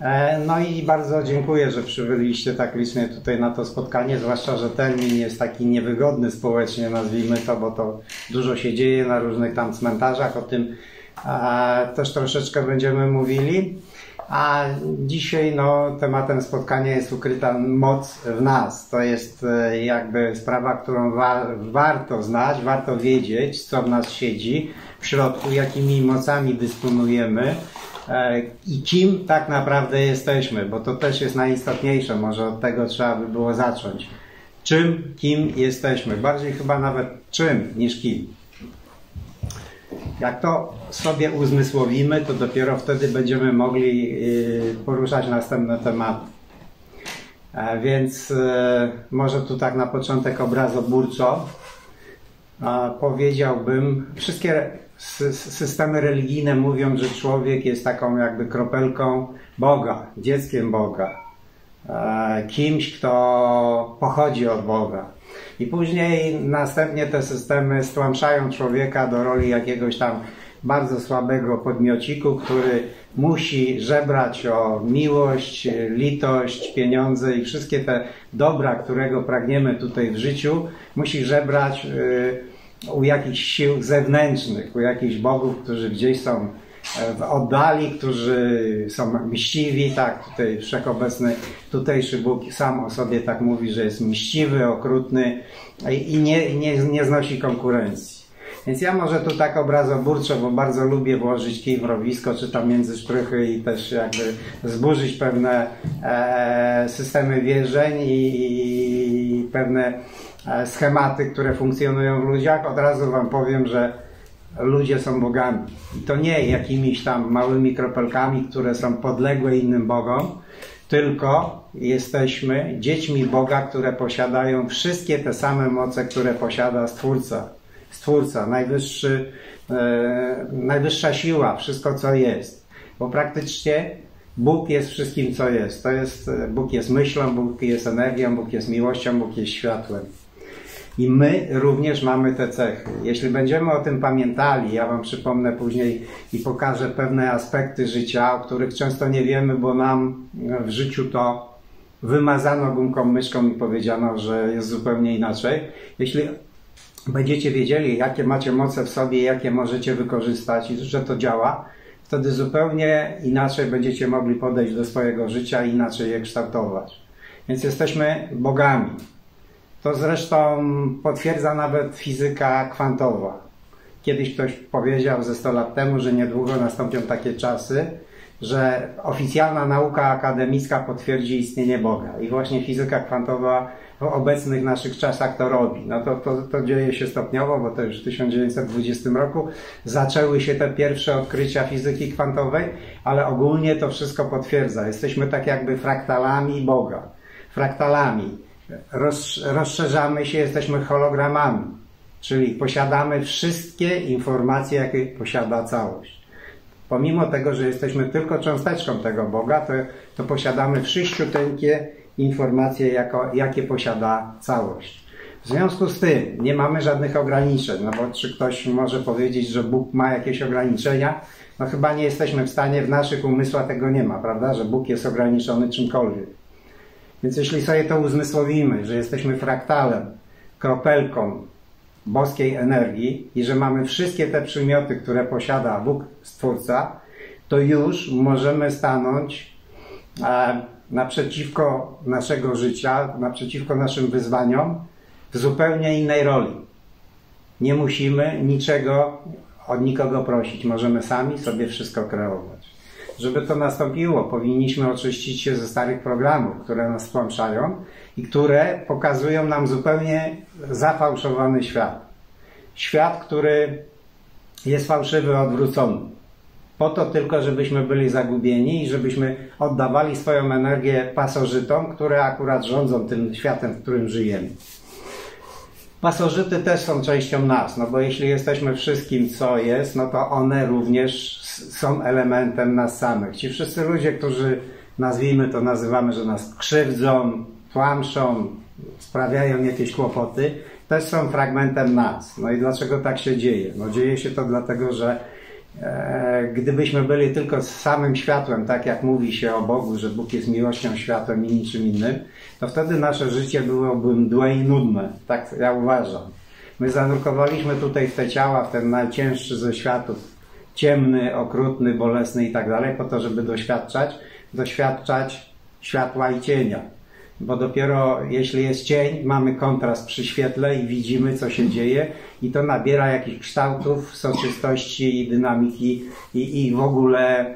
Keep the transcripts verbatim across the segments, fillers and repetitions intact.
No i bardzo dziękuję, że przybyliście tak licznie tutaj na to spotkanie, zwłaszcza, że termin jest taki niewygodny społecznie, nazwijmy to, bo to dużo się dzieje na różnych tam cmentarzach, o tym też troszeczkę będziemy mówili. A dzisiaj no, tematem spotkania jest ukryta moc w nas. To jest jakby sprawa, którą wa warto znać, warto wiedzieć, co w nas siedzi w środku, jakimi mocami dysponujemy i kim tak naprawdę jesteśmy, bo to też jest najistotniejsze, może od tego trzeba by było zacząć. Czym, kim jesteśmy, bardziej chyba nawet czym niż kim. Jak to sobie uzmysłowimy, to dopiero wtedy będziemy mogli poruszać następne tematy. Więc może tu tak na początek obrazoburczo powiedziałbym, wszystkie systemy religijne mówią, że człowiek jest taką jakby kropelką Boga, dzieckiem Boga, kimś, kto pochodzi od Boga. I później następnie te systemy stłamszają człowieka do roli jakiegoś tam bardzo słabego podmiociku, który musi żebrać o miłość, litość, pieniądze i wszystkie te dobra, którego pragniemy tutaj w życiu, musi żebrać u jakichś sił zewnętrznych, u jakichś bogów, którzy gdzieś są w oddali, którzy są mściwi, tak, tutaj wszechobecny tutejszy Bóg sam o sobie tak mówi, że jest mściwy, okrutny i nie, nie, nie znosi konkurencji. Więc ja może tu tak obrazoburczo, bo bardzo lubię włożyć kij w mrowisko, czy tam między szprychy i też jakby zburzyć pewne e, systemy wierzeń i, i pewne e, schematy, które funkcjonują w ludziach. Od razu wam powiem, że ludzie są bogami. I to nie jakimiś tam małymi kropelkami, które są podległe innym bogom, tylko jesteśmy dziećmi Boga, które posiadają wszystkie te same moce, które posiada Stwórca. Stwórca, najwyższy, e, najwyższa siła, wszystko co jest. Bo praktycznie Bóg jest wszystkim co jest. To jest. Bóg jest myślą, Bóg jest energią, Bóg jest miłością, Bóg jest światłem. I my również mamy te cechy. Jeśli będziemy o tym pamiętali, ja wam przypomnę później i pokażę pewne aspekty życia, o których często nie wiemy, bo nam w życiu to wymazano gumką myszką i powiedziano, że jest zupełnie inaczej. Jeśli będziecie wiedzieli, jakie macie moce w sobie, jakie możecie wykorzystać i że to działa, wtedy zupełnie inaczej będziecie mogli podejść do swojego życia i inaczej je kształtować. Więc jesteśmy bogami. To zresztą potwierdza nawet fizyka kwantowa. Kiedyś ktoś powiedział ze sto lat temu, że niedługo nastąpią takie czasy, że oficjalna nauka akademicka potwierdzi istnienie Boga. I właśnie fizyka kwantowa w obecnych naszych czasach to robi. No to, to, to dzieje się stopniowo, bo to już w tysiąc dziewięćset dwudziestym roku zaczęły się te pierwsze odkrycia fizyki kwantowej, ale ogólnie to wszystko potwierdza. Jesteśmy tak jakby fraktalami Boga. Fraktalami. Rozszerzamy się, jesteśmy hologramami, czyli posiadamy wszystkie informacje, jakie posiada całość. Pomimo tego, że jesteśmy tylko cząsteczką tego Boga, to, to posiadamy wszyściuteńkie informacje, jako, jakie posiada całość. W związku z tym nie mamy żadnych ograniczeń, no bo czy ktoś może powiedzieć, że Bóg ma jakieś ograniczenia? No chyba nie jesteśmy w stanie, w naszych umysłach tego nie ma, prawda, że Bóg jest ograniczony czymkolwiek. Więc jeśli sobie to uzmysłowimy, że jesteśmy fraktalem, kropelką boskiej energii i że mamy wszystkie te przymioty, które posiada Bóg Stwórca, to już możemy stanąć e, naprzeciwko naszego życia, naprzeciwko naszym wyzwaniom w zupełnie innej roli. Nie musimy niczego od nikogo prosić, możemy sami sobie wszystko kreować. Żeby to nastąpiło, powinniśmy oczyścić się ze starych programów, które nas stłamszają i które pokazują nam zupełnie zafałszowany świat. Świat, który jest fałszywy, odwrócony. Po to tylko, żebyśmy byli zagubieni i żebyśmy oddawali swoją energię pasożytom, które akurat rządzą tym światem, w którym żyjemy. Pasożyty też są częścią nas, no bo jeśli jesteśmy wszystkim, co jest, no to one również są elementem nas samych. Ci wszyscy ludzie, którzy, nazwijmy to, nazywamy, że nas krzywdzą, tłamszą, sprawiają jakieś kłopoty, też są fragmentem nas. No i dlaczego tak się dzieje? No dzieje się to dlatego, że Gdybyśmy byli tylko z samym światłem, tak jak mówi się o Bogu, że Bóg jest miłością, światłem i niczym innym, to wtedy nasze życie byłoby mdłe i nudne. Tak ja uważam. My zanurkowaliśmy tutaj w te ciała, w ten najcięższy ze światów, ciemny, okrutny, bolesny i tak dalej, po to, żeby doświadczać, doświadczać światła i cienia. Bo dopiero jeśli jest cień, mamy kontrast przy świetle i widzimy, co się dzieje, i to nabiera jakichś kształtów, soczystości i dynamiki i, i w ogóle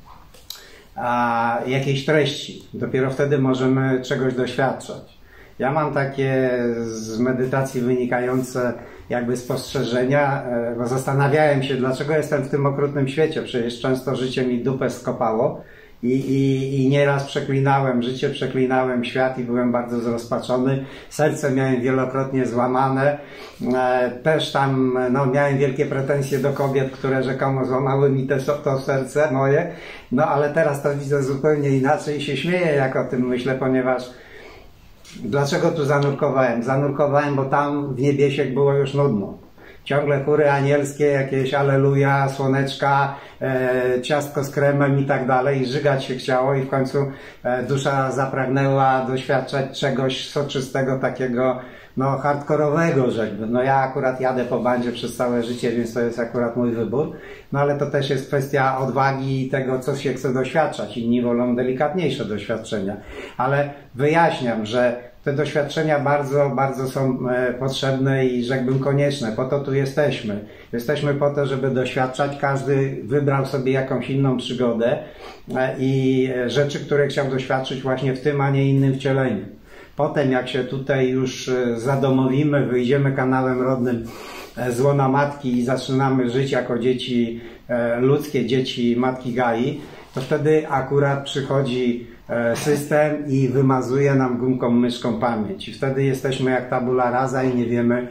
a, jakiejś treści. Dopiero wtedy możemy czegoś doświadczać. Ja mam takie z medytacji wynikające jakby spostrzeżenia, bo zastanawiałem się, dlaczego jestem w tym okrutnym świecie. Przecież często życie mi dupę skopało. I, i, I nieraz przeklinałem życie, przeklinałem świat i byłem bardzo zrozpaczony. Serce miałem wielokrotnie złamane. E, też tam no, miałem wielkie pretensje do kobiet, które rzekomo złamały mi te, to serce moje. No ale teraz to widzę zupełnie inaczej i się śmieję, jak o tym myślę, ponieważ dlaczego tu zanurkowałem? Zanurkowałem, bo tam w niebiesiek było już nudno. Ciągle chóry anielskie, jakieś alleluja, słoneczka, e, ciastko z kremem i tak dalej. I żygać się chciało i w końcu e, dusza zapragnęła doświadczać czegoś soczystego, takiego no hardkorowego, rzekłbym. No ja akurat jadę po bandzie przez całe życie, więc to jest akurat mój wybór. No ale to też jest kwestia odwagi i tego, co się chce doświadczać. Inni wolą delikatniejsze doświadczenia. Ale wyjaśniam, że te doświadczenia bardzo, bardzo są potrzebne i rzekłbym konieczne. Po to tu jesteśmy. Jesteśmy po to, żeby doświadczać. Każdy wybrał sobie jakąś inną przygodę i rzeczy, które chciał doświadczyć właśnie w tym, a nie innym wcieleniu. Potem jak się tutaj już zadomowimy, wyjdziemy kanałem rodnym z łona matki i zaczynamy żyć jako dzieci ludzkie, dzieci matki Gai, to wtedy akurat przychodzi system i wymazuje nam gumką myszką pamięć. I wtedy jesteśmy jak tabula rasa i nie wiemy,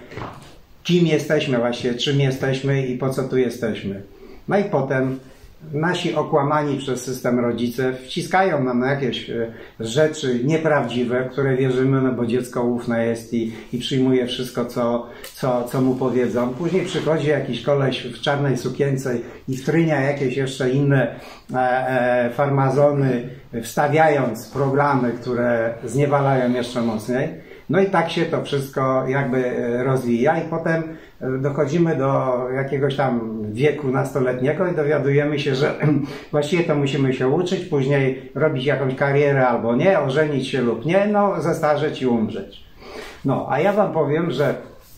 kim jesteśmy właściwie, czym jesteśmy i po co tu jesteśmy. No i potem nasi okłamani przez system rodzice wciskają nam jakieś rzeczy nieprawdziwe, w które wierzymy, no bo dziecko ufne jest i, i przyjmuje wszystko, co, co, co mu powiedzą. Później przychodzi jakiś koleś w czarnej sukience i wtrynia jakieś jeszcze inne e, e, farmazony, wstawiając programy, które zniewalają jeszcze mocniej. No i tak się to wszystko jakby rozwija i potem dochodzimy do jakiegoś tam wieku nastoletniego i dowiadujemy się, że właściwie to musimy się uczyć, później robić jakąś karierę albo nie, ożenić się lub nie, no zestarzeć i umrzeć. No, a ja wam powiem, że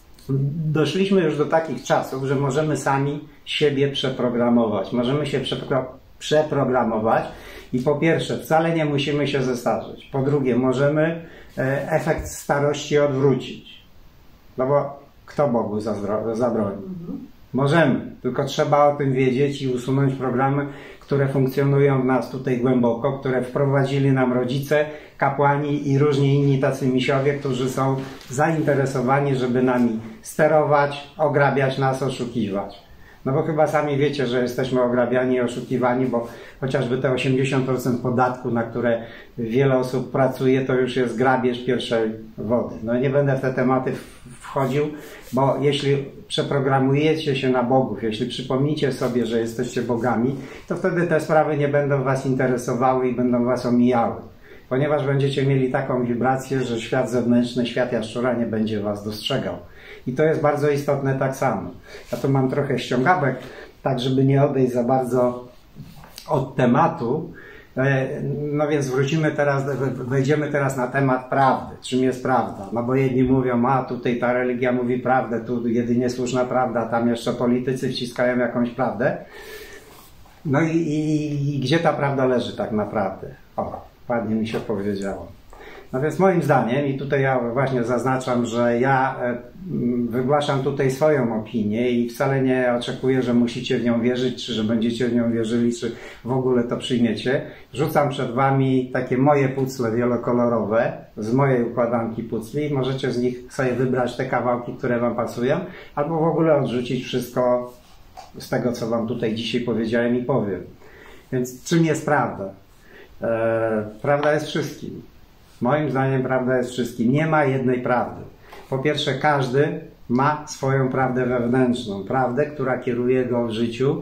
doszliśmy już do takich czasów, że możemy sami siebie przeprogramować. Możemy się przepro przeprogramować i po pierwsze, wcale nie musimy się zestarzeć. Po drugie, możemy efekt starości odwrócić. No bo kto Bogu zabroni? Możemy, tylko trzeba o tym wiedzieć i usunąć programy, które funkcjonują w nas tutaj głęboko, które wprowadzili nam rodzice, kapłani i różni inni tacy misiowie, którzy są zainteresowani, żeby nami sterować, ograbiać nas, oszukiwać. No bo chyba sami wiecie, że jesteśmy ograbiani i oszukiwani, bo chociażby te osiemdziesiąt procent podatku, na które wiele osób pracuje, to już jest grabież pierwszej wody. No nie będę w te tematy wchodził, bo jeśli przeprogramujecie się na bogów, jeśli przypomnicie sobie, że jesteście bogami, to wtedy te sprawy nie będą was interesowały i będą was omijały. Ponieważ będziecie mieli taką wibrację, że świat zewnętrzny, świat jaszczura nie będzie was dostrzegał. I to jest bardzo istotne tak samo. Ja tu mam trochę ściągawek, tak żeby nie odejść za bardzo od tematu. No więc wrócimy teraz, wejdziemy teraz na temat prawdy. Czym jest prawda? No bo jedni mówią, a tutaj ta religia mówi prawdę, tu jedynie słuszna prawda, tam jeszcze politycy wciskają jakąś prawdę. No i, i, i gdzie ta prawda leży tak naprawdę? O, ładnie mi się powiedziało. No więc moim zdaniem, i tutaj ja właśnie zaznaczam, że ja wygłaszam tutaj swoją opinię i wcale nie oczekuję, że musicie w nią wierzyć, czy że będziecie w nią wierzyli, czy w ogóle to przyjmiecie. Rzucam przed wami takie moje puzzle wielokolorowe, z mojej układanki puzzli. Możecie z nich sobie wybrać te kawałki, które wam pasują, albo w ogóle odrzucić wszystko z tego, co wam tutaj dzisiaj powiedziałem i powiem. Więc czym jest prawda? Eee, prawda jest wszystkim. Moim zdaniem prawda jest wszystkim. Nie ma jednej prawdy. Po pierwsze, każdy ma swoją prawdę wewnętrzną. Prawdę, która kieruje go w życiu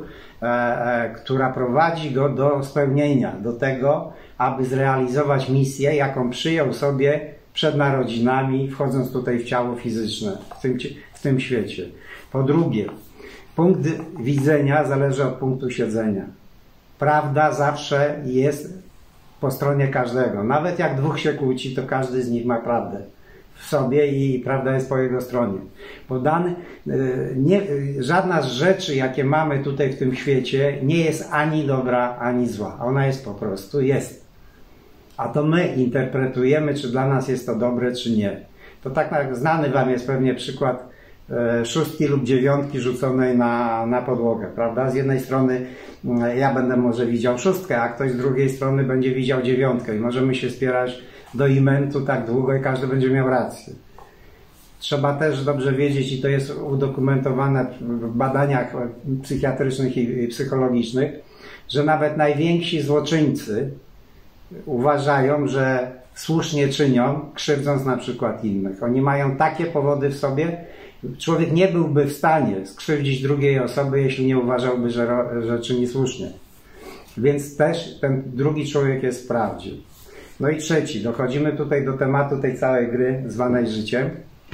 e, e, która prowadzi go do spełnienia, do tego, aby zrealizować misję, jaką przyjął sobie przed narodzinami, wchodząc tutaj w ciało fizyczne, w tym, w tym świecie. Po drugie, punkt widzenia zależy od punktu siedzenia. Prawda zawsze jest po stronie każdego. Nawet jak dwóch się kłóci, to każdy z nich ma prawdę w sobie i prawda jest po jego stronie. Bo dany, nie, żadna z rzeczy, jakie mamy tutaj w tym świecie, nie jest ani dobra, ani zła. Ona jest po prostu, jest. A to my interpretujemy, czy dla nas jest to dobre, czy nie. To tak znany wam jest pewnie przykład e, szóstki lub dziewiątki rzuconej na, na podłogę, prawda? Z jednej strony e, ja będę może widział szóstkę, a ktoś z drugiej strony będzie widział dziewiątkę i możemy się spierać do imentu tak długo i każdy będzie miał rację. Trzeba też dobrze wiedzieć, i to jest udokumentowane w badaniach psychiatrycznych i psychologicznych, że nawet najwięksi złoczyńcy uważają, że słusznie czynią, krzywdząc na przykład innych. Oni mają takie powody w sobie. Człowiek nie byłby w stanie skrzywdzić drugiej osoby, jeśli nie uważałby, że, że czyni słusznie. Więc też ten drugi człowiek jest w prawdzie. No i trzeci, dochodzimy tutaj do tematu tej całej gry zwanej życiem,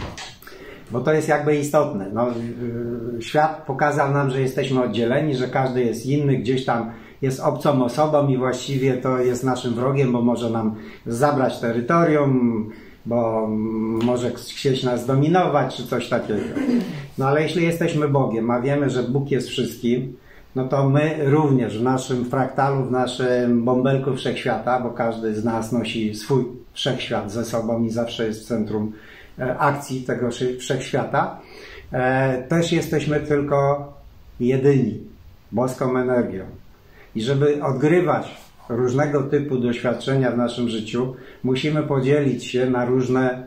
bo to jest jakby istotne. No, świat pokazał nam, że jesteśmy oddzieleni, że każdy jest inny, gdzieś tam jest obcą osobą i właściwie to jest naszym wrogiem, bo może nam zabrać terytorium, bo może chcieć nas dominować, czy coś takiego. No ale jeśli jesteśmy Bogiem, a wiemy, że Bóg jest wszystkim, no to my również w naszym fraktalu, w naszym bąbelku wszechświata, bo każdy z nas nosi swój wszechświat ze sobą i zawsze jest w centrum akcji tego wszechświata, też jesteśmy tylko jedyni, boską energią. I żeby odgrywać różnego typu doświadczenia w naszym życiu, musimy podzielić się na różne,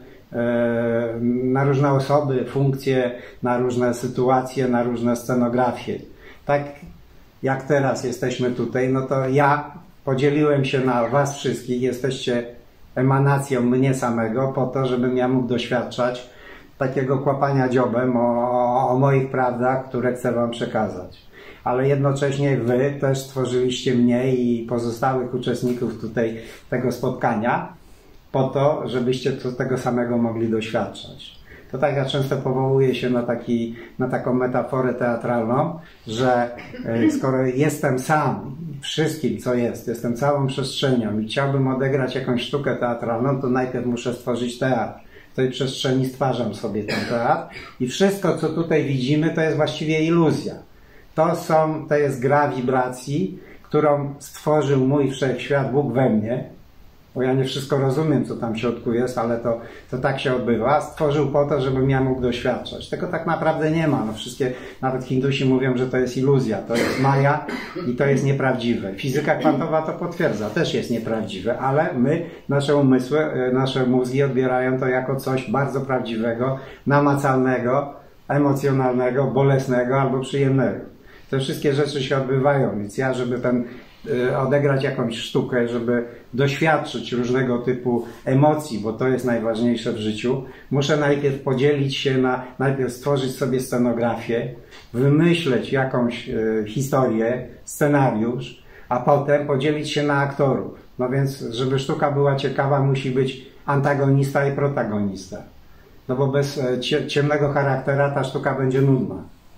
na różne osoby, funkcje, na różne sytuacje, na różne scenografie. Tak jak teraz jesteśmy tutaj, no to ja podzieliłem się na was wszystkich, jesteście emanacją mnie samego po to, żebym ja mógł doświadczać takiego kłapania dziobem o, o moich prawdach, które chcę wam przekazać. Ale jednocześnie wy też stworzyliście mnie i pozostałych uczestników tutaj tego spotkania po to, żebyście tego samego mogli doświadczać. To tak ja często powołuję się na, taki, na taką metaforę teatralną, że skoro jestem sam, wszystkim co jest, jestem całą przestrzenią i chciałbym odegrać jakąś sztukę teatralną, to najpierw muszę stworzyć teatr. W tej przestrzeni stwarzam sobie ten teatr i wszystko co tutaj widzimy to jest właściwie iluzja. To, są, to jest gra wibracji, którą stworzył mój wszechświat, Bóg we mnie, bo ja nie wszystko rozumiem, co tam w środku jest, ale to, to tak się odbywa. Stworzył po to, żebym ja mógł doświadczać. Tego tak naprawdę nie ma. No wszystkie, nawet Hindusi mówią, że to jest iluzja, to jest maja i to jest nieprawdziwe. Fizyka kwantowa to potwierdza, też jest nieprawdziwe, ale my, nasze umysły, nasze mózgi odbierają to jako coś bardzo prawdziwego, namacalnego, emocjonalnego, bolesnego albo przyjemnego. Te wszystkie rzeczy się odbywają, więc ja, żeby ten, y, odegrać jakąś sztukę, żeby doświadczyć różnego typu emocji, bo to jest najważniejsze w życiu, muszę najpierw podzielić się na, najpierw stworzyć sobie scenografię, wymyśleć jakąś y, historię, scenariusz, a potem podzielić się na aktorów. No więc, żeby sztuka była ciekawa, musi być antagonista i protagonista. No bo bez y, ciemnego charaktera ta sztuka będzie nudna.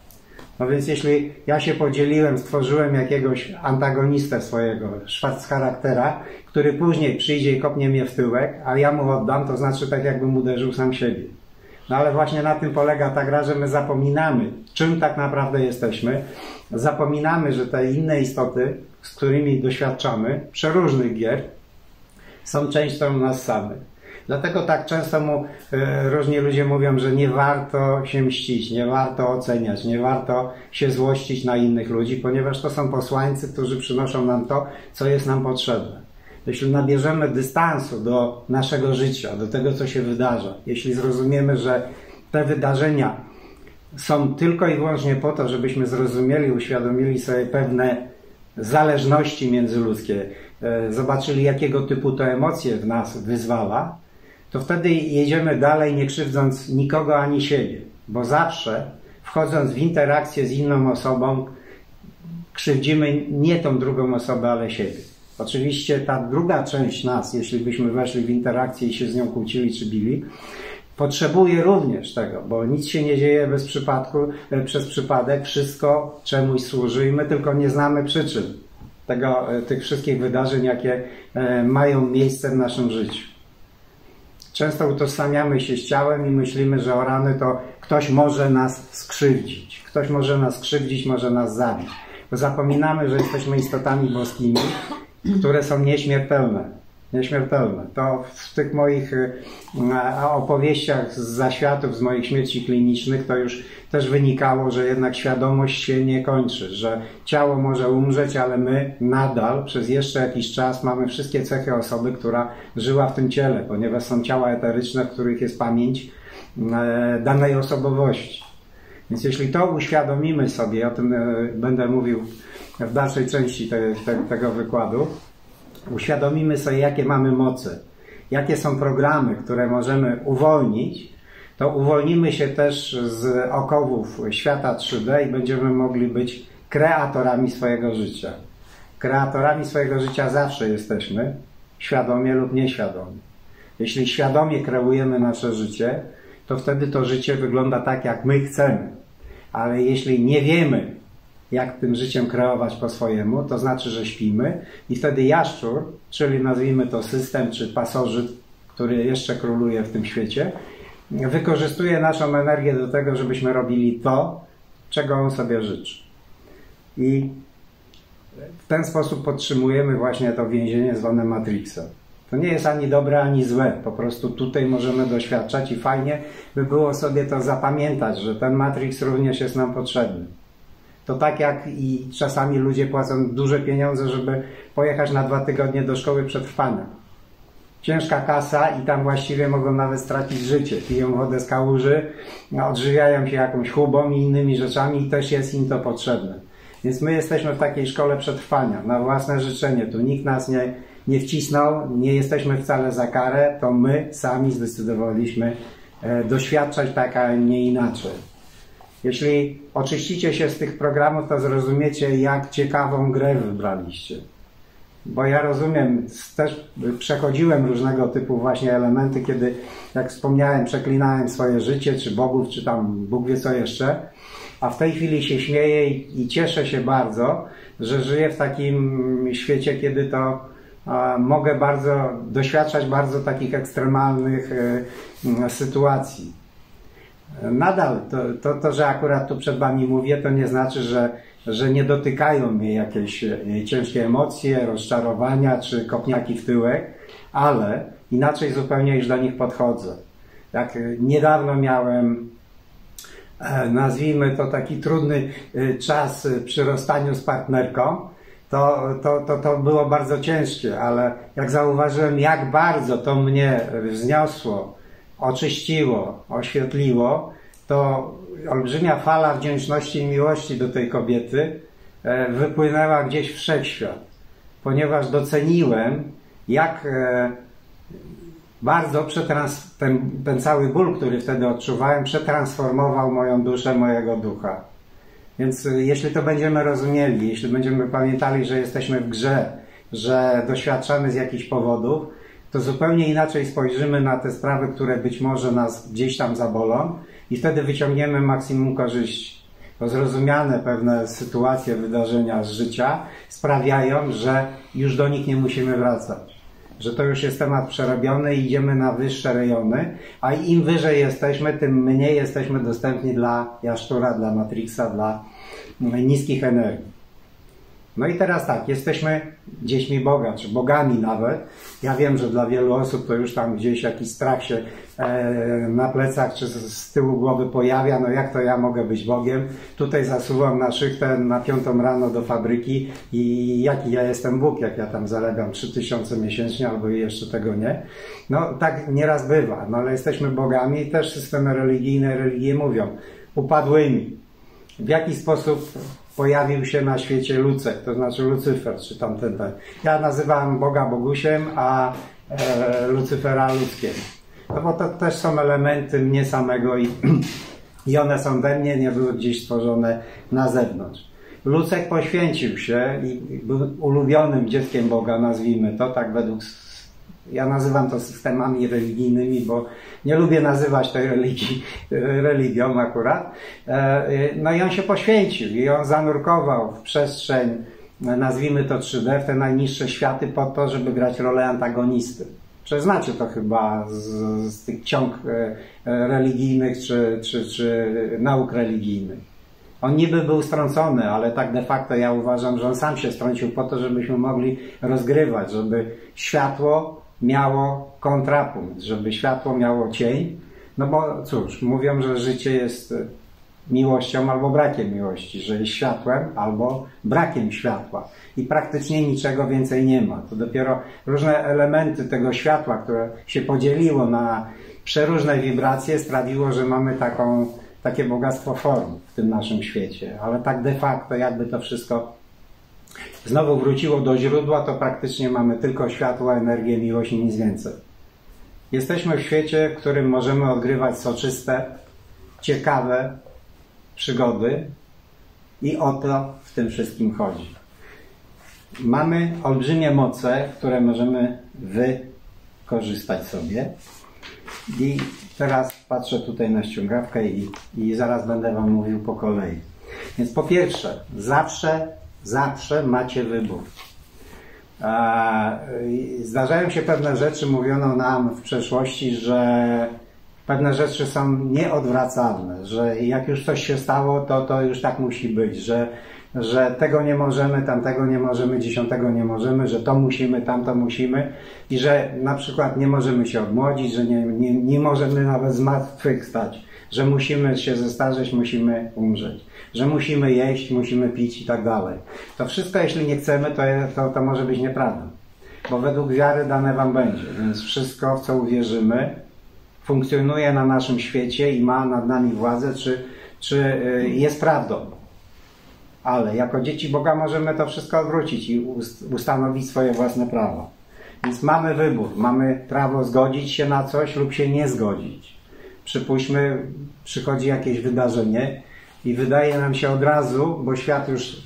No więc jeśli ja się podzieliłem, stworzyłem jakiegoś antagonistę swojego, szwarc charaktera, który później przyjdzie i kopnie mnie w tyłek, a ja mu oddam, to znaczy tak jakbym uderzył sam siebie. No ale właśnie na tym polega ta gra, że my zapominamy, czym tak naprawdę jesteśmy. Zapominamy, że te inne istoty, z którymi doświadczamy, przeróżnych gier, są częścią nas samych. Dlatego tak często mu y, różni ludzie mówią, że nie warto się mścić, nie warto oceniać, nie warto się złościć na innych ludzi, ponieważ to są posłańcy, którzy przynoszą nam to, co jest nam potrzebne. Jeśli nabierzemy dystansu do naszego życia, do tego, co się wydarza, jeśli zrozumiemy, że te wydarzenia są tylko i wyłącznie po to, żebyśmy zrozumieli, uświadomili sobie pewne zależności międzyludzkie, y, zobaczyli, jakiego typu to emocje w nas wyzwala, to wtedy jedziemy dalej, nie krzywdząc nikogo ani siebie. Bo zawsze, wchodząc w interakcję z inną osobą, krzywdzimy nie tą drugą osobę, ale siebie. Oczywiście ta druga część nas, jeśli byśmy weszli w interakcję i się z nią kłócili czy bili, potrzebuje również tego, bo nic się nie dzieje bez przypadku, przez przypadek, wszystko czemuś służy i my tylko nie znamy przyczyn tego, tych wszystkich wydarzeń, jakie mają miejsce w naszym życiu. Często utożsamiamy się z ciałem i myślimy, że o rany to ktoś może nas skrzywdzić. Ktoś może nas skrzywdzić, może nas zabić. Bo zapominamy, że jesteśmy istotami boskimi, które są nieśmiertelne. Nieśmiertelne. To w tych moich opowieściach z zaświatów, z moich śmierci klinicznych, to już też wynikało, że jednak świadomość się nie kończy, że ciało może umrzeć, ale my nadal przez jeszcze jakiś czas mamy wszystkie cechy osoby, która żyła w tym ciele, ponieważ są ciała eteryczne, w których jest pamięć danej osobowości. Więc jeśli to uświadomimy sobie, o tym będę mówił w dalszej części te, te, tego wykładu, uświadomimy sobie, jakie mamy moce, jakie są programy, które możemy uwolnić, to uwolnimy się też z okowów świata trzy D i będziemy mogli być kreatorami swojego życia. Kreatorami swojego życia zawsze jesteśmy, świadomie lub nieświadomie. Jeśli świadomie kreujemy nasze życie, to wtedy to życie wygląda tak, jak my chcemy. Ale jeśli nie wiemy, jak tym życiem kreować po swojemu, to znaczy, że śpimy i wtedy jaszczur, czyli nazwijmy to system czy pasożyt, który jeszcze króluje w tym świecie, wykorzystuje naszą energię do tego, żebyśmy robili to, czego on sobie życzy. I w ten sposób podtrzymujemy właśnie to więzienie zwane Matrixem. To nie jest ani dobre, ani złe. Po prostu tutaj możemy doświadczać i fajnie by było sobie to zapamiętać, że ten Matrix również jest nam potrzebny. To tak jak i czasami ludzie płacą duże pieniądze, żeby pojechać na dwa tygodnie do szkoły przetrwania. Ciężka kasa i tam właściwie mogą nawet stracić życie. Piją wodę z kałuży, odżywiają się jakąś chubą i innymi rzeczami i też jest im to potrzebne. Więc my jesteśmy w takiej szkole przetrwania, na własne życzenie. Tu nikt nas nie, nie wcisnął, nie jesteśmy wcale za karę, to my sami zdecydowaliśmy e, doświadczać tak, a nie inaczej. Jeśli oczyścicie się z tych programów, to zrozumiecie, jak ciekawą grę wybraliście. Bo ja rozumiem, też przechodziłem różnego typu właśnie elementy, kiedy, jak wspomniałem, przeklinałem swoje życie, czy bogów, czy tam Bóg wie co jeszcze, a w tej chwili się śmieję i, i cieszę się bardzo, że żyję w takim świecie, kiedy to a, mogę bardzo doświadczać bardzo takich ekstremalnych y, y, sytuacji. Nadal to, to, to, że akurat tu przed Wami mówię, to nie znaczy, że, że nie dotykają mnie jakieś ciężkie emocje, rozczarowania czy kopniaki w tyłek, ale inaczej zupełnie już do nich podchodzę. Jak niedawno miałem, nazwijmy to taki trudny czas przy rozstaniu z partnerką, to, to, to, to było bardzo ciężkie, ale jak zauważyłem, jak bardzo to mnie wzniosło, oczyściło, oświetliło, to olbrzymia fala wdzięczności i miłości do tej kobiety wypłynęła gdzieś w wszechświat, ponieważ doceniłem, jak bardzo przetrans ten, ten cały ból, który wtedy odczuwałem, przetransformował moją duszę, mojego ducha. Więc jeśli to będziemy rozumieli, jeśli będziemy pamiętali, że jesteśmy w grze, że doświadczamy z jakichś powodów, to zupełnie inaczej spojrzymy na te sprawy, które być może nas gdzieś tam zabolą i wtedy wyciągniemy maksimum korzyści. Bo zrozumiane pewne sytuacje, wydarzenia z życia sprawiają, że już do nich nie musimy wracać. Że to już jest temat przerobiony i idziemy na wyższe rejony, a im wyżej jesteśmy, tym mniej jesteśmy dostępni dla jaszczura, dla Matrixa, dla niskich energii. No i teraz tak, jesteśmy dziećmi Boga, czy bogami nawet. Ja wiem, że dla wielu osób to już tam gdzieś jakiś strach się e, na plecach czy z, z tyłu głowy pojawia. No jak to ja mogę być Bogiem? Tutaj zasuwam na szychtę na piątą rano do fabryki i jaki ja jestem Bóg, jak ja tam zarabiam trzy tysiące miesięcznie albo jeszcze tego nie. No tak nieraz bywa, no ale jesteśmy bogami i też systemy religijne, religie mówią, upadłymi. W jaki sposób pojawił się na świecie Lucek, to znaczy Lucyfer, czy tamten. ten. Ja nazywam Boga Bogusiem, a e, Lucyfera ludzkiem. No bo to też są elementy mnie samego i, i one są we mnie, nie były gdzieś stworzone na zewnątrz. Lucek poświęcił się i był ulubionym dzieckiem Boga, nazwijmy to, tak według, ja nazywam to systemami religijnymi, bo nie lubię nazywać tej religii religią akurat. No i on się poświęcił i on zanurkował w przestrzeń, nazwijmy to trzy D, w te najniższe światy po to, żeby grać rolę antagonisty. Czy znacie to chyba z, z tych ksiąg religijnych czy, czy, czy nauk religijnych. On niby był strącony, ale tak de facto ja uważam, że on sam się strącił po to, żebyśmy mogli rozgrywać, żeby światło miało kontrapunkt, żeby światło miało cień. No bo cóż, mówią, że życie jest miłością albo brakiem miłości, że jest światłem albo brakiem światła. I praktycznie niczego więcej nie ma. To dopiero różne elementy tego światła, które się podzieliło na przeróżne wibracje, sprawiło, że mamy taką, takie bogactwo form w tym naszym świecie. Ale tak de facto, jakby to wszystko znowu wróciło do źródła, to praktycznie mamy tylko światło, energię, miłość i nic więcej. Jesteśmy w świecie, w którym możemy odgrywać soczyste, ciekawe przygody i o to w tym wszystkim chodzi. Mamy olbrzymie moce, które możemy wykorzystać sobie. I teraz patrzę tutaj na ściągawkę i, i zaraz będę wam mówił po kolei. Więc po pierwsze, zawsze, zawsze macie wybór. Zdarzają się pewne rzeczy, mówiono nam w przeszłości, że pewne rzeczy są nieodwracalne, że jak już coś się stało, to to już tak musi być, że, że tego nie możemy, tamtego nie możemy, dziesiątego nie możemy, że to musimy, tamto musimy i że na przykład nie możemy się odmłodzić, że nie, nie, nie możemy nawet zmartwychwstać, że musimy się zestarzeć, musimy umrzeć, że musimy jeść, musimy pić i tak dalej. To wszystko, jeśli nie chcemy, to, to, to może być nieprawdą, bo według wiary dane wam będzie, więc wszystko, w co uwierzymy, funkcjonuje na naszym świecie i ma nad nami władzę, czy, czy jest prawdą. Ale jako dzieci Boga możemy to wszystko odwrócić i ustanowić swoje własne prawo. Więc mamy wybór, mamy prawo zgodzić się na coś lub się nie zgodzić. Przypuśćmy, przychodzi jakieś wydarzenie i wydaje nam się od razu, bo świat już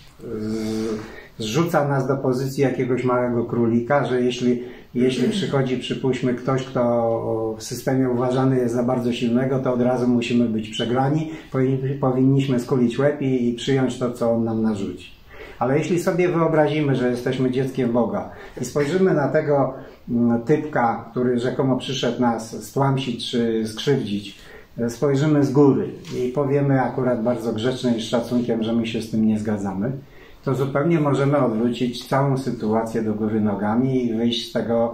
zrzuca nas do pozycji jakiegoś małego królika, że jeśli, jeśli przychodzi, przypuśćmy, ktoś, kto w systemie uważany jest za bardzo silnego, to od razu musimy być przegrani, powinniśmy skulić łeb i, i przyjąć to, co on nam narzuci. Ale jeśli sobie wyobrazimy, że jesteśmy dzieckiem Boga i spojrzymy na tego typka, który rzekomo przyszedł nas stłamsić czy skrzywdzić, spojrzymy z góry i powiemy akurat bardzo grzecznie i z szacunkiem, że my się z tym nie zgadzamy, to zupełnie możemy odwrócić całą sytuację do góry nogami i wyjść z tego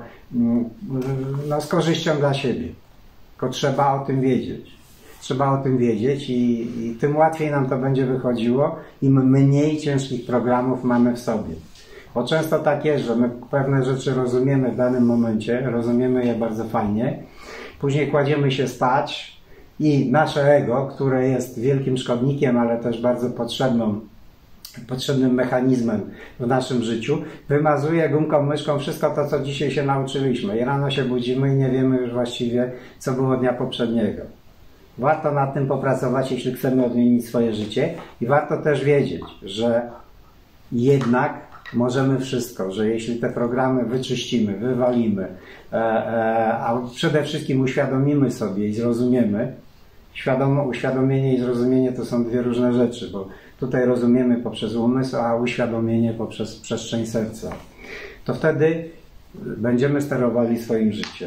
no, z korzyścią dla siebie. Tylko trzeba o tym wiedzieć. Trzeba o tym wiedzieć i, i tym łatwiej nam to będzie wychodziło, im mniej ciężkich programów mamy w sobie. Bo często tak jest, że my pewne rzeczy rozumiemy w danym momencie, rozumiemy je bardzo fajnie, później kładziemy się spać i nasze ego, które jest wielkim szkodnikiem, ale też bardzo potrzebną potrzebnym mechanizmem w naszym życiu, wymazuje gumką, myszką wszystko to, co dzisiaj się nauczyliśmy. I rano się budzimy i nie wiemy już właściwie, co było dnia poprzedniego. Warto nad tym popracować, jeśli chcemy odmienić swoje życie i warto też wiedzieć, że jednak możemy wszystko, że jeśli te programy wyczyścimy, wywalimy, e, e, a przede wszystkim uświadomimy sobie i zrozumiemy, świadomo, uświadomienie i zrozumienie to są dwie różne rzeczy, bo tutaj rozumiemy poprzez umysł, a uświadomienie poprzez przestrzeń serca. To wtedy będziemy sterowali swoim życiem.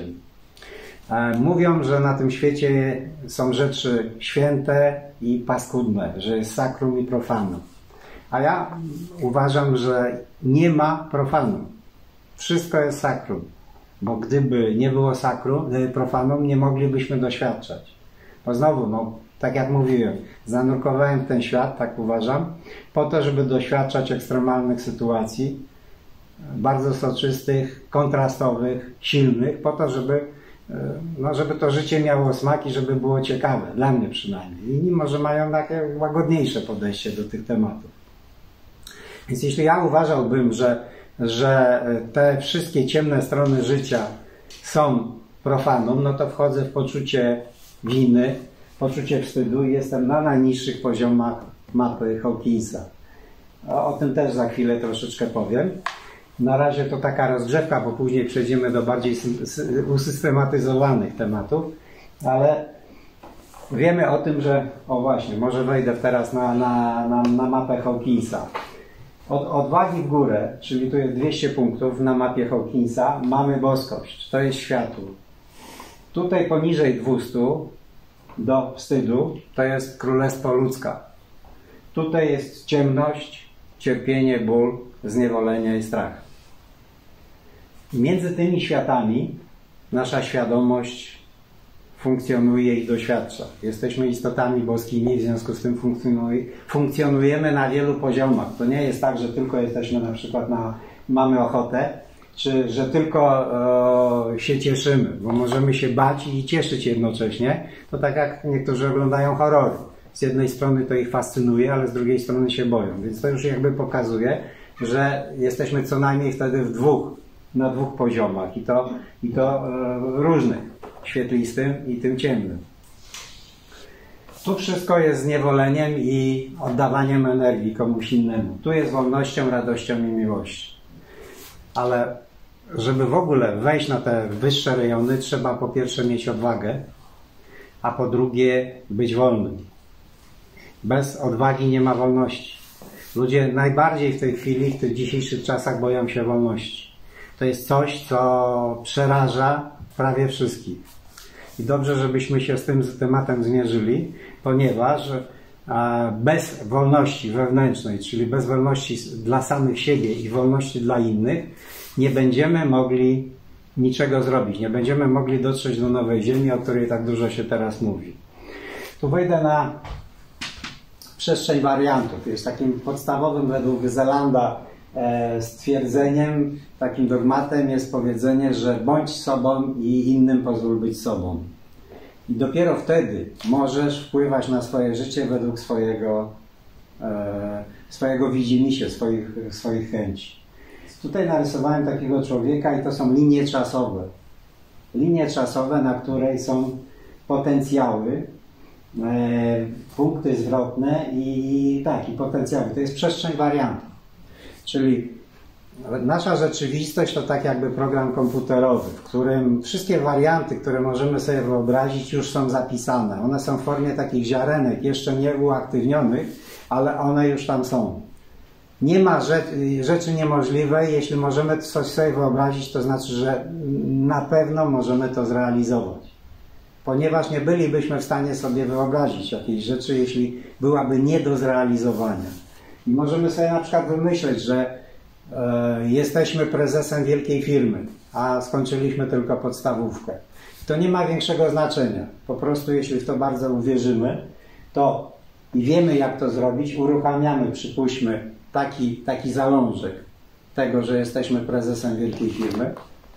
Mówią, że na tym świecie są rzeczy święte i paskudne, że jest sakrum i profanum. A ja uważam, że nie ma profanum. Wszystko jest sakrum. Bo gdyby nie było sakrum, profanum, nie moglibyśmy doświadczać. Bo znowu, no, tak jak mówiłem, zanurkowałem w ten świat, tak uważam, po to, żeby doświadczać ekstremalnych sytuacji, bardzo soczystych, kontrastowych, silnych, po to, żeby, no, żeby to życie miało smak i żeby było ciekawe, dla mnie przynajmniej. Inni może mają takie łagodniejsze podejście do tych tematów. Więc jeśli ja uważałbym, że, że te wszystkie ciemne strony życia są profanum, no to wchodzę w poczucie winy, poczucie wstydu i jestem na najniższych poziomach mapy Hawkinsa. O, o tym też za chwilę troszeczkę powiem. Na razie to taka rozgrzewka, bo później przejdziemy do bardziej usystematyzowanych tematów, ale wiemy o tym, że, o właśnie, może wejdę teraz na, na, na, na mapę Hawkinsa. Od odwagi w górę, czyli tu jest dwieście punktów na mapie Hawkinsa, mamy boskość, to jest światło. Tutaj poniżej dwustu do wstydu to jest królestwo ludzka. Tutaj jest ciemność, cierpienie, ból, zniewolenie i strach. Między tymi światami nasza świadomość funkcjonuje i doświadcza. Jesteśmy istotami boskimi, w związku z tym funkcjonujemy na wielu poziomach. To nie jest tak, że tylko jesteśmy na przykład na, mamy ochotę, czy że tylko e, się cieszymy, bo możemy się bać i cieszyć jednocześnie. To tak jak niektórzy oglądają horrory. Z jednej strony to ich fascynuje, ale z drugiej strony się boją. Więc to już jakby pokazuje, że jesteśmy co najmniej wtedy w dwóch, na dwóch poziomach i to, i to e, różnych. Świetlistym i tym ciemnym. Tu wszystko jest zniewoleniem i oddawaniem energii komuś innemu. Tu jest wolnością, radością i miłością. Ale żeby w ogóle wejść na te wyższe rejony, trzeba po pierwsze mieć odwagę, a po drugie być wolnym. Bez odwagi nie ma wolności. Ludzie najbardziej w tej chwili, w tych dzisiejszych czasach boją się wolności. To jest coś, co przeraża prawie wszystkich. I dobrze, żebyśmy się z tym tematem zmierzyli, ponieważ bez wolności wewnętrznej, czyli bez wolności dla samych siebie i wolności dla innych, nie będziemy mogli niczego zrobić. Nie będziemy mogli dotrzeć do nowej ziemi, o której tak dużo się teraz mówi. Tu wejdę na przestrzeń wariantów. Jest takim podstawowym według Zelanda stwierdzeniem, takim dogmatem jest powiedzenie, że bądź sobą i innym pozwól być sobą. I dopiero wtedy możesz wpływać na swoje życie według swojego, e, swojego widzimisię, swoich, swoich chęci. Tutaj narysowałem takiego człowieka i to są linie czasowe. Linie czasowe, na której są potencjały, e, punkty zwrotne i tak, i potencjały. To jest przestrzeń wariantów. Czyli nasza rzeczywistość to tak jakby program komputerowy, w którym wszystkie warianty, które możemy sobie wyobrazić, już są zapisane. One są w formie takich ziarenek, jeszcze nie uaktywnionych, ale one już tam są. Nie ma rzeczy, rzeczy niemożliwej. Jeśli możemy coś sobie wyobrazić, to znaczy, że na pewno możemy to zrealizować. Ponieważ nie bylibyśmy w stanie sobie wyobrazić jakiejś rzeczy, jeśli byłaby nie do zrealizowania. I możemy sobie na przykład wymyśleć, że e, jesteśmy prezesem wielkiej firmy, a skończyliśmy tylko podstawówkę. To nie ma większego znaczenia. Po prostu jeśli w to bardzo uwierzymy, to i wiemy, jak to zrobić, uruchamiamy, przypuśćmy, taki, taki zalążek tego, że jesteśmy prezesem wielkiej firmy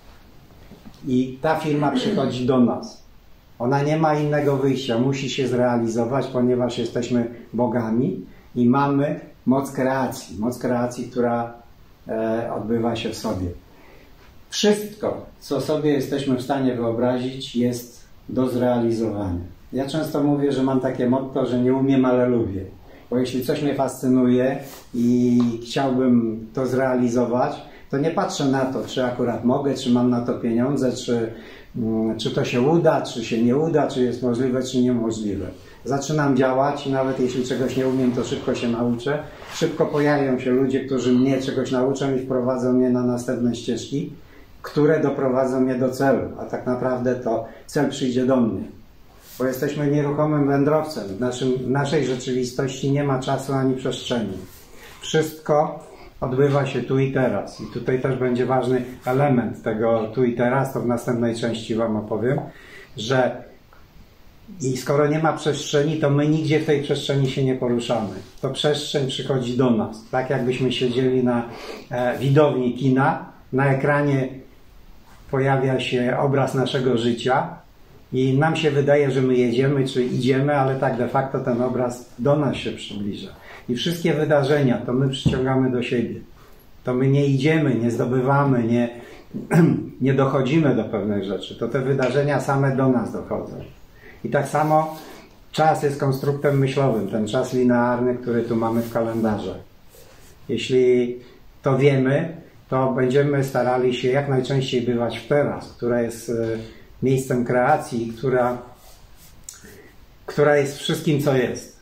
i ta firma przychodzi do nas. Ona nie ma innego wyjścia, musi się zrealizować, ponieważ jesteśmy bogami i mamy moc kreacji, moc kreacji, która e, odbywa się w sobie. Wszystko, co sobie jesteśmy w stanie wyobrazić, jest do zrealizowania. Ja często mówię, że mam takie motto, że nie umiem, ale lubię. Bo jeśli coś mnie fascynuje i chciałbym to zrealizować, to nie patrzę na to, czy akurat mogę, czy mam na to pieniądze, czy, czy to się uda, czy się nie uda, czy jest możliwe, czy niemożliwe. Zaczynam działać i nawet jeśli czegoś nie umiem, to szybko się nauczę. Szybko pojawią się ludzie, którzy mnie czegoś nauczą i wprowadzą mnie na następne ścieżki, które doprowadzą mnie do celu. A tak naprawdę to cel przyjdzie do mnie. Bo jesteśmy nieruchomym wędrowcem. W, naszym, w naszej rzeczywistości nie ma czasu ani przestrzeni. Wszystko odbywa się tu i teraz. I tutaj też będzie ważny element tego tu i teraz, to w następnej części Wam opowiem, że i skoro nie ma przestrzeni, to my nigdzie w tej przestrzeni się nie poruszamy. To przestrzeń przychodzi do nas. Tak jakbyśmy siedzieli na e, widowni kina, na ekranie pojawia się obraz naszego życia i nam się wydaje, że my jedziemy czy idziemy, ale tak de facto ten obraz do nas się przybliża. I wszystkie wydarzenia to my przyciągamy do siebie. To my nie idziemy, nie zdobywamy, nie, nie dochodzimy do pewnych rzeczy. To te wydarzenia same do nas dochodzą. I tak samo czas jest konstruktem myślowym, ten czas linearny, który tu mamy w kalendarze. Jeśli to wiemy, to będziemy starali się jak najczęściej bywać w teraz, która jest miejscem kreacji, która, która jest wszystkim, co jest.